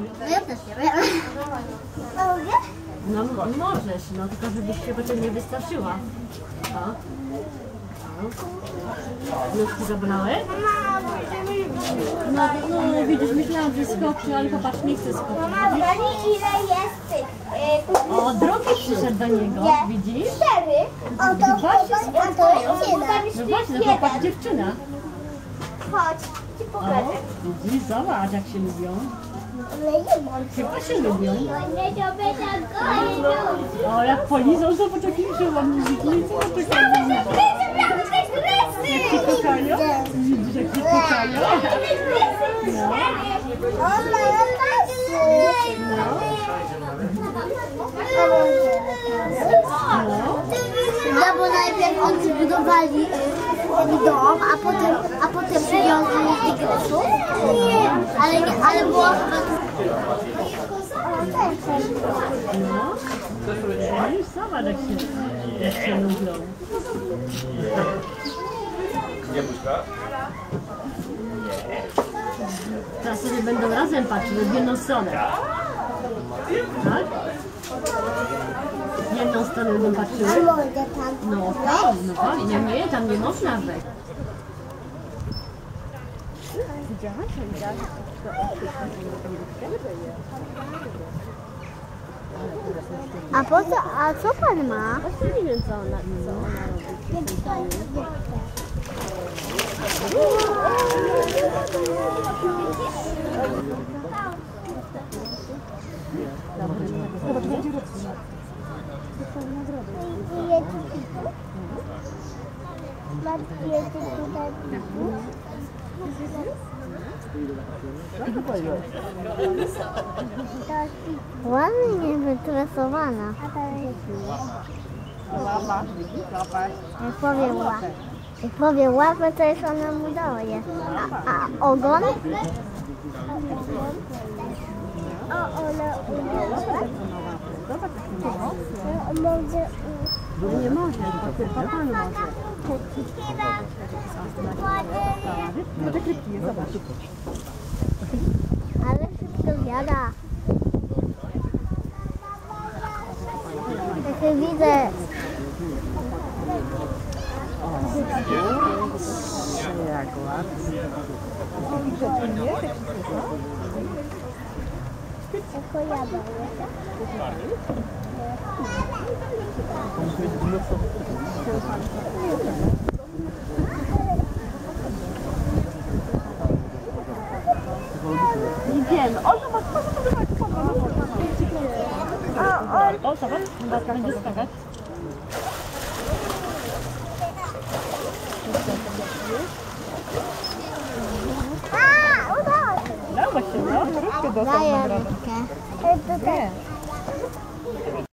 No ja też nie wiem. No możesz, no tylko żebyś się potem nie wystraszyła. O. Nóżki zabolały? No widzisz, myślałam, że skoczy, ale popatrz, nie chce skoczyć. Mama, ile jest tych? O, drugi przyszedł do niego, widzisz? 4. O, to dziewczyna. No właśnie, no popatrz, dziewczyna. Chodź, ci O, pokażę. widzisz, zobacz jak się lubią. Chyba się lubią. O, jak polizą, zobacz jakie żołądniki. Jak się kochają? Widzisz, jak się kochają? No bo najpierw oni zbudowali dom, a potem przywiązali tygrysów. Ale było chyba... No, widzisz, zobacz jak się lubią. Teraz sobie będą razem patrzeć w jedną stronę. Tak? W jedną stronę będą patrzyły. No tam, no tak, nie, tam nie można wejść. A co pan ma? Właśnie nie wiem co ona robi. Ładnie wytresowana. Jak powie łapę, to już ona mu daje. A ogon? Nie może, tylko pan może. No te krypki, zobacz. Ale szybko zjada. Jak widzę. Jak ładnie. Jako jada. Nie wiem, o zobacz, o zobacz, chyba będzie skakać. Udało się, no, troszkę dostał nagrodę. Daję rękę.